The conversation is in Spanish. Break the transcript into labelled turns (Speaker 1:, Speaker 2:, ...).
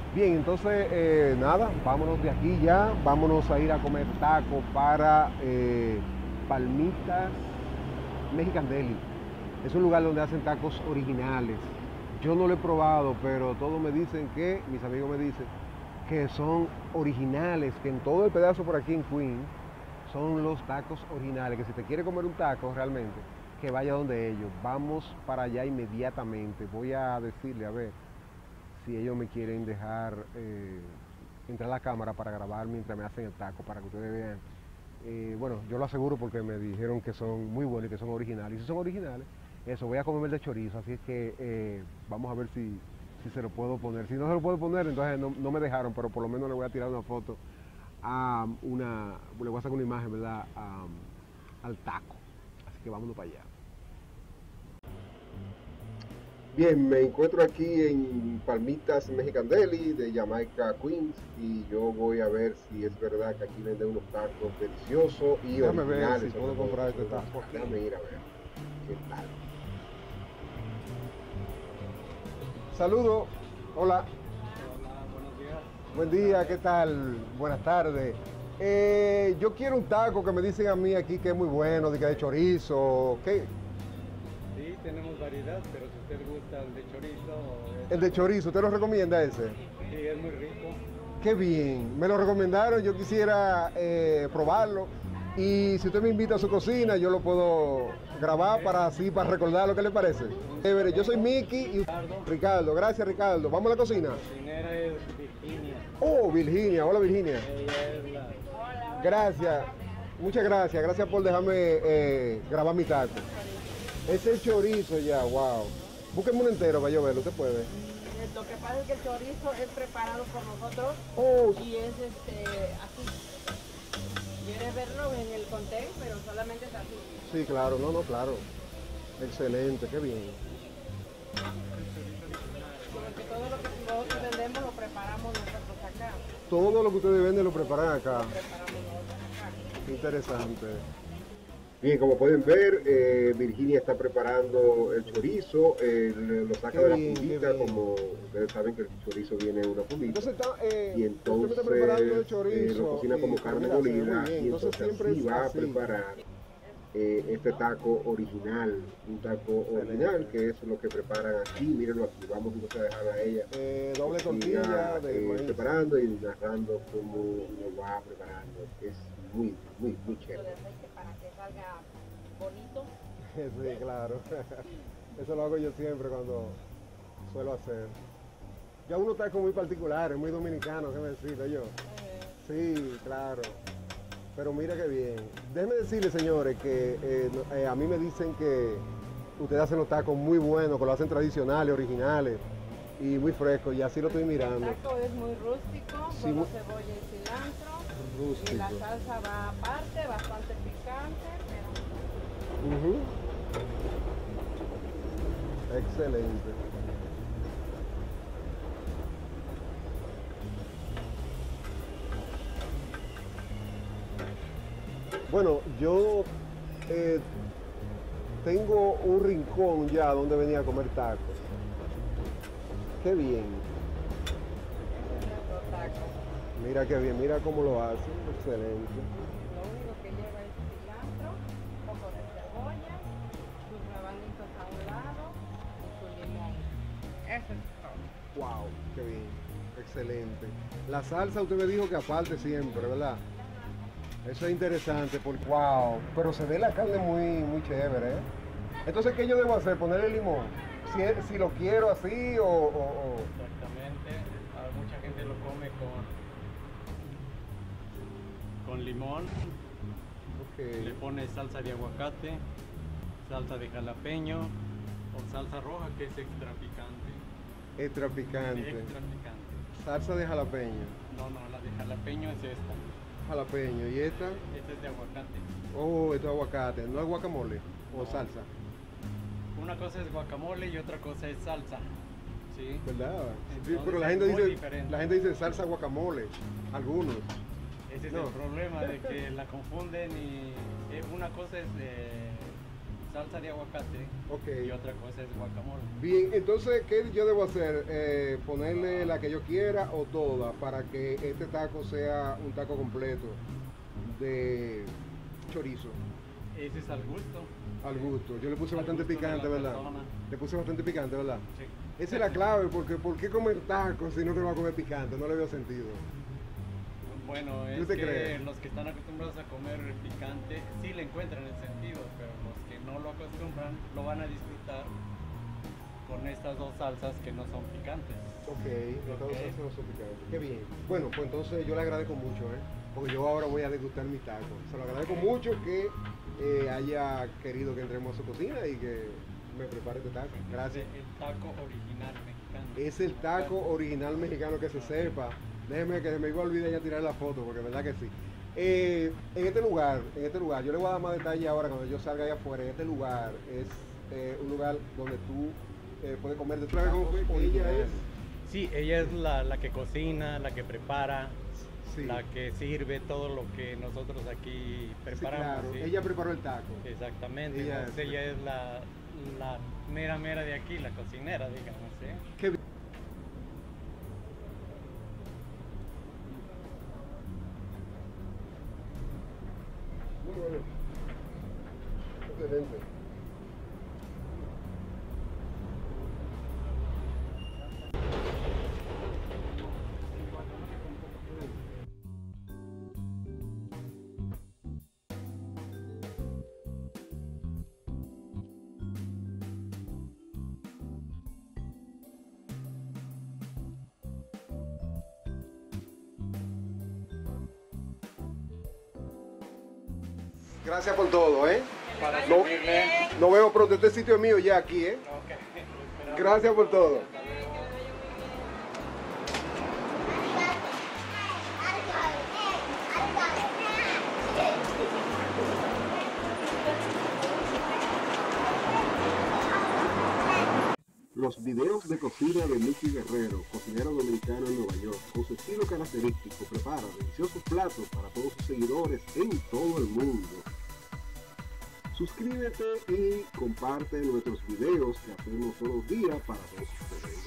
Speaker 1: Bien, entonces nada, vámonos de aquí ya, vámonos a ir a comer tacos para Palmitas Mexican Deli. Es un lugar donde hacen tacos originales. Yo no lo he probado, pero todos me dicen que, mis amigos me dicen, que son originales, que en todo el pedazo por aquí en Queen son los tacos originales, que si te quiere comer un taco realmente, que vaya donde ellos. Vamos para allá inmediatamente. Voy a decirle, a ver, si ellos me quieren dejar entrar a la cámara para grabar mientras me hacen el taco, para que ustedes vean. Bueno, yo lo aseguro porque me dijeron que son muy buenos y que son originales. Y si son originales, eso, voy a comerme el de chorizo, así es que vamos a ver si se lo puedo poner. Si no se lo puedo poner, entonces no me dejaron, pero por lo menos le voy a tirar una foto le voy a sacar una imagen, ¿verdad? Al taco. Así que vámonos para allá. Bien, me encuentro aquí en Palmitas Mexican Deli de Jamaica, Queens, y yo voy a ver si es verdad que aquí venden unos tacos deliciosos y
Speaker 2: Déjame ver
Speaker 1: originales.
Speaker 2: si puedo comprar este taco aquí.
Speaker 1: Déjame ir a ver qué tal.
Speaker 2: Saludos, hola,
Speaker 3: Hola, buenos días.
Speaker 2: buen día, ¿qué tal? Buenas tardes. Yo quiero un taco que me dicen a mí aquí que es muy bueno, de que de chorizo, ¿qué?
Speaker 3: Sí, tenemos variedad, pero si usted gusta el de chorizo,
Speaker 2: El de chorizo, ¿usted lo recomienda ese?
Speaker 3: sí, es muy rico.
Speaker 2: Qué bien, me lo recomendaron, yo quisiera probarlo y si usted me invita a su cocina yo lo puedo grabar para recordar lo que le parece. Chévere, yo soy Mickey y Ricardo, gracias Ricardo, vamos a la cocina.
Speaker 3: La cocinera es Virginia.
Speaker 2: Oh, Virginia, hola Virginia.
Speaker 3: Ella es la...
Speaker 2: Gracias, muchas gracias, gracias por dejarme grabar mi taco. Es el chorizo ya, wow. Búsqueme un entero para yo verlo, usted puede.
Speaker 4: Lo que pasa es que el chorizo es preparado por nosotros
Speaker 2: Oh,
Speaker 4: y es así. Quieres verlo en el conté, pero solamente es así.
Speaker 2: sí, claro, no, claro. Excelente, qué bien.
Speaker 4: Porque todo lo que nosotros vendemos lo preparamos nosotros acá.
Speaker 2: Todo lo que ustedes venden lo preparan acá.
Speaker 4: Preparamos nosotros acá.
Speaker 2: Qué interesante.
Speaker 1: Bien, como pueden ver, Virginia está preparando el chorizo, lo saca
Speaker 2: Qué
Speaker 1: de la
Speaker 2: bien, qué
Speaker 1: fundita,
Speaker 2: bien.
Speaker 1: como ustedes saben que el chorizo viene en una fundita.
Speaker 2: Entonces,
Speaker 1: Y
Speaker 2: usted me está preparando el
Speaker 1: entonces
Speaker 2: chorizo.
Speaker 1: lo cocina como
Speaker 2: y-
Speaker 1: carne
Speaker 2: mira, se ve muy
Speaker 1: molida
Speaker 2: bien.
Speaker 1: y entonces
Speaker 2: siempre
Speaker 1: así
Speaker 2: es
Speaker 1: va a
Speaker 2: así.
Speaker 1: preparar este taco original, un taco original que es lo que preparan aquí. Mírenlo aquí, vamos entonces a dejar a ella
Speaker 2: Doble
Speaker 1: que
Speaker 2: tortilla
Speaker 1: siga,
Speaker 2: de maíz.
Speaker 1: preparando y narrando cómo lo va preparando. Es muy, muy, muy
Speaker 4: Esto
Speaker 1: chévere.
Speaker 4: de aceite para que salga bonito.
Speaker 2: Sí, claro. Eso lo hago yo siempre cuando suelo hacer. Ya uno está muy particular, es muy dominicano, ¿qué me decirlo yo? Sí, claro. Pero mira qué bien. Déjenme decirles, señores, que a mí me dicen que ustedes hacen los tacos muy buenos, que lo hacen tradicionales, originales y muy frescos, y así lo estoy mirando.
Speaker 4: El taco es muy rústico,
Speaker 2: Sí,
Speaker 4: solo
Speaker 2: muy-
Speaker 4: cebolla y cilantro.
Speaker 2: Rústico.
Speaker 4: Y la salsa va aparte, bastante picante, pero
Speaker 2: Ujú. Excelente. Bueno, yo tengo un rincón ya donde venía a comer tacos. Qué bien.
Speaker 4: ese es nuestro taco.
Speaker 2: Mira qué bien, mira cómo lo hacen. Excelente.
Speaker 4: Lo único que lleva es cilantro, un poco de cebolla, sus rabanitos a un lado y su limón. Eso es todo.
Speaker 2: Wow, qué bien. Excelente. La salsa usted me dijo que aparte siempre, ¿verdad? Eso es interesante porque, wow, pero se ve la carne muy chévere, ¿eh? Entonces, ¿qué yo debo hacer? ¿Ponerle limón? Si lo quiero así o...
Speaker 3: Exactamente. Mucha gente lo come con limón. Le
Speaker 2: Ok,
Speaker 3: pone salsa de aguacate, salsa de jalapeño o salsa roja que es extra picante.
Speaker 2: extra picante.
Speaker 3: Extra picante.
Speaker 2: Salsa de jalapeño.
Speaker 3: No, la de jalapeño es esta.
Speaker 2: Jalapeño. ¿Y esta?
Speaker 3: Esta es de aguacate.
Speaker 2: Oh, esto es aguacate. ¿No es guacamole? ¿O salsa?
Speaker 3: Una cosa es guacamole y otra cosa es salsa. ¿Sí?
Speaker 2: ¿Verdad? Sí,
Speaker 3: Entonces,
Speaker 2: pero
Speaker 3: es muy diferente.
Speaker 2: la gente dice salsa guacamole. Algunos.
Speaker 3: Ese es
Speaker 2: No.
Speaker 3: el problema de que la confunden y una cosa es salsa de aguacate
Speaker 2: Ok.
Speaker 3: y otra cosa es guacamole.
Speaker 2: Bien, entonces, ¿qué yo debo hacer? ¿Ponerle la que yo quiera o toda para que este taco sea un taco completo de chorizo?
Speaker 3: Ese es al gusto.
Speaker 2: Al gusto. Yo le puse
Speaker 3: Al
Speaker 2: bastante
Speaker 3: gusto de
Speaker 2: picante,
Speaker 3: la
Speaker 2: ¿verdad?
Speaker 3: persona.
Speaker 2: Le puse bastante picante, ¿verdad?
Speaker 3: Sí.
Speaker 2: Esa es la clave, porque ¿por qué comer tacos si no te va a comer picante? No le veo sentido.
Speaker 3: Bueno,
Speaker 2: ¿Qué
Speaker 3: es
Speaker 2: usted
Speaker 3: que
Speaker 2: cree?
Speaker 3: los que están acostumbrados a comer picante sí le encuentran el sentido, pero los que no lo acostumbran lo van a disfrutar con estas dos salsas que no son picantes.
Speaker 2: Ok, entonces
Speaker 3: Ok.
Speaker 2: eso no son picantes. Qué bien. Bueno, pues entonces yo le agradezco mucho, porque yo ahora voy a degustar mis tacos. Se lo agradezco mucho que haya querido que entremos a su cocina y que me prepare este taco. Gracias.
Speaker 3: El taco original mexicano.
Speaker 2: Es el taco original mexicano, que se sepa. Déjeme que se me iba a olvidar ya tirar la foto, porque verdad que sí. En este lugar, yo le voy a dar más detalle ahora cuando yo salga allá afuera. En este lugar es un lugar donde tú puedes comer de tacos originales.
Speaker 3: Sí, ella es la que cocina, la que prepara,
Speaker 2: Sí.
Speaker 3: la que sirve todo lo que nosotros aquí
Speaker 2: Sí,
Speaker 3: preparamos.
Speaker 2: claro.
Speaker 3: ¿sí?
Speaker 2: Ella preparó el taco.
Speaker 3: Exactamente,
Speaker 2: Ella
Speaker 3: entonces ella es la mera de aquí, la cocinera, digamos. ¿sí?
Speaker 2: Qué bien. Muy bueno. Excelente. Gracias por todo,
Speaker 3: Para
Speaker 2: No-
Speaker 3: servirle.
Speaker 2: Nos vemos pronto. Este sitio es mío ya aquí,
Speaker 3: Ok, esperamos.
Speaker 2: Gracias por todo. Los videos de cocina de Mickey Guerrero, cocinero dominicano en Nueva York, con su estilo característico, prepara deliciosos platos para todos sus seguidores en todo el mundo. Suscríbete y comparte nuestros videos que hacemos todos los días para todos ustedes.